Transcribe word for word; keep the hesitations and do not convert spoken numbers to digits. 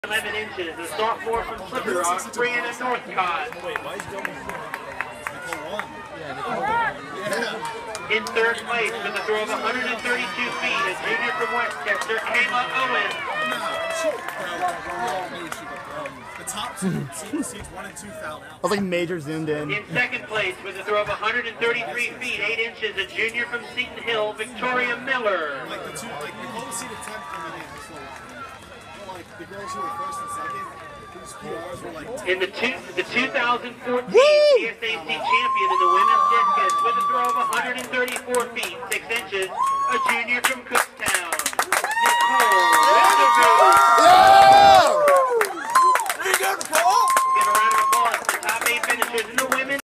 eleven inches, a sophomore from Slippery Rock, Brianna Northcott. Wait, why is Nicole won? Yeah, Nicole. Yeah. In third place with a throw of one hundred thirty-two feet, a junior from Westchester, Kayla Owen. The top two seats one and two fouled out. I was like major zoomed in. In second place with a throw of one hundred thirty-three feet, eight inches, a junior from Seton Hill, Victoria Miller. Like the two, like Nicole was seated tenth coming in, so like the girls who were first and second, whose P Rs were like ten. In the two, the two thousand fourteen P S A C champion in the women's discus with a throw of one hundred thirty-four feet, six inches, a junior from Cooktown.